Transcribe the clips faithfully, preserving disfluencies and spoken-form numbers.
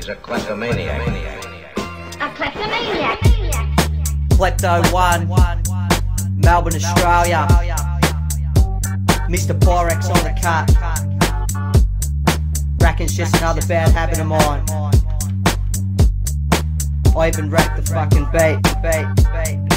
He's a kleptomaniac. A kleptomaniac. Klepto one, Melbourne, Australia. Mister Pyrex on the cut. Racking's just another bad habit of mine. I even wrecked the fucking beat. beat, beat, beat.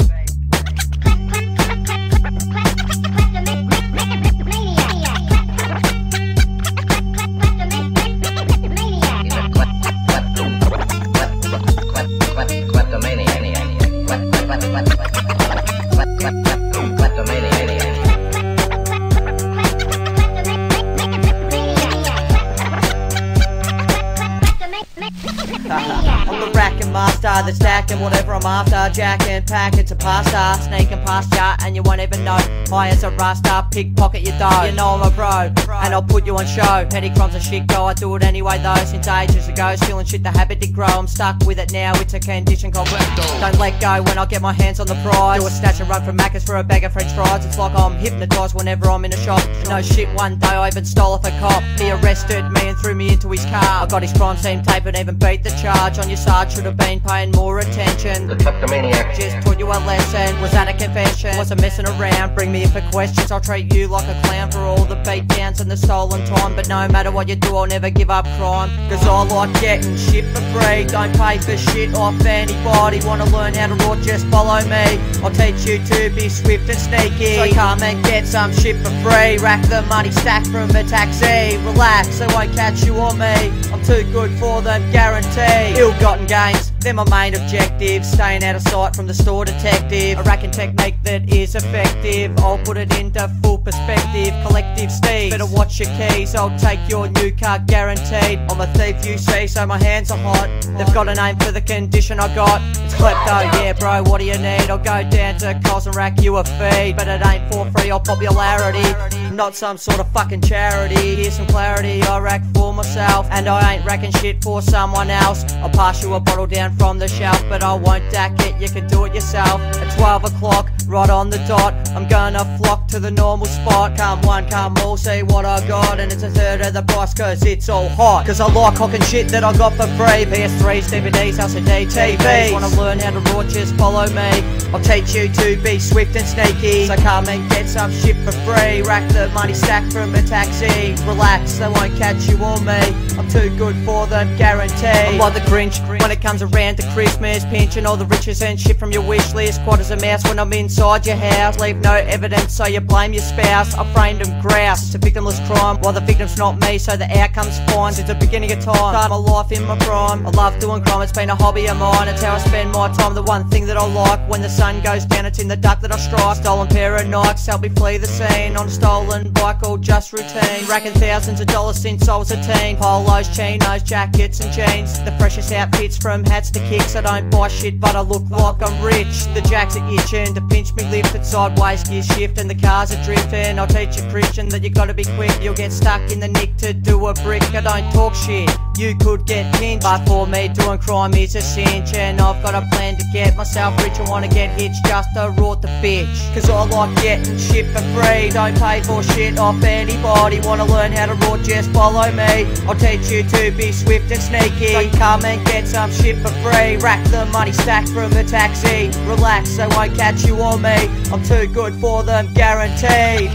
I'm the racking master that's stacking whatever I'm after. Jacking packets of pasta, sneaking past ya and you won't even know. High as a rasta, pickpocket your dough. You know I'm a bro, and I'll put you on show. Petty crimes and shit go, I do it anyway though. Since ages ago, stealing shit the habit did grow. I'm stuck with it now, it's a condition called klepto. Don't let go when I get my hands on the prize. Do a snatch and run from Macca's for a bag of french fries. It's like I'm hypnotised whenever I'm in a shop. No shit, one day I even stole off a cop. He arrested me and threw me into his car. I got his crime scene tape and even beat the charge on your side. Should have been paying more attention. The kleptomaniac just taught you a lesson. Was that a confession? Wasn't messing around. Bring me in for questions. I'll treat you like a clown for all the beatdowns and the stolen time. But no matter what you do, I'll never give up crime. Cause I like getting shit for free. Don't pay for shit off anybody. Wanna learn how to raw, just follow me. I'll teach you to be swift and sneaky. So come and get some shit for free. Rack the money stack from a taxi. Relax, they won't catch you on me. I'm too good for them, guaranteed. Ill-gotten gains, they're my main objective. Staying out of sight from the store detective. A racking technique that is effective. I'll put it into full perspective. Collective Steve, better watch your keys. I'll take your new car, guaranteed. I'm a thief you see, so my hands are hot. They've got a name for the condition I got. It's klepto, yeah bro, what do you need? I'll go down to Coles and rack you a feed. But it ain't for free or popularity. Not some sort of fucking charity. Here's some clarity, I rack for myself. And I ain't racking shit for someone else. I'll pass you a bottle down from the shelf, but I won't dack it, you can do it yourself. At twelve o'clock, right on the dot, I'm gonna flock to the normal spot. Come one, come all, see what I got. And it's a third of the price cause it's all hot. Cause I like hawking shit that I got for free. P S threes, D V Ds, L C D, T Vs. Wanna learn how to raw, just follow me. I'll teach you to be swift and sneaky. So come and get some shit for free. Rack the money stack from a taxi. Relax, they won't catch you or me. I'm too good for them, guaranteed. I'm like the Grinch when it comes around to Christmas. Pinching all the riches and shit from your wish list. Quiet as a mouse when I'm inside your house. Leave no evidence so you blame your spouse. I framed them grouse, it's a victimless crime. While the victim's not me, so the outcome's fine. Since the beginning of time, started my life in my prime. I love doing crime, it's been a hobby of mine. It's how I spend my time, the one thing that I like. When the sun goes down, it's in the dark that I strike. Stolen pair of Nikes help me flee the scene. On a stolen bike, all just routine. Racking thousands of dollars since I was a teen. Polos, chinos, jackets and jeans. The freshest outfits from hats to kicks. I don't buy shit but I look like I'm rich. The jacks are itching to pinch me, lift it sideways, gear shift and the cars are drifting. I'll teach you Christian that you gotta be quick. You'll get stuck in the nick to do a brick. I don't talk shit, you could get pinched. But for me doing crime is a cinch. And I've got a plan to get myself rich. I wanna get hitched just to rot the bitch. Cause I like getting shit for free. Don't pay for shit off anybody. Wanna learn how to raw, just follow me. I'll teach you to be swift and sneaky. So come and get some shit for free. Rack the money stack from a taxi. Relax, they won't catch you on me. I'm too good for them, guaranteed.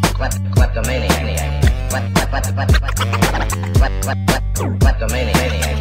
Kleptomaniac. Kleptomaniac.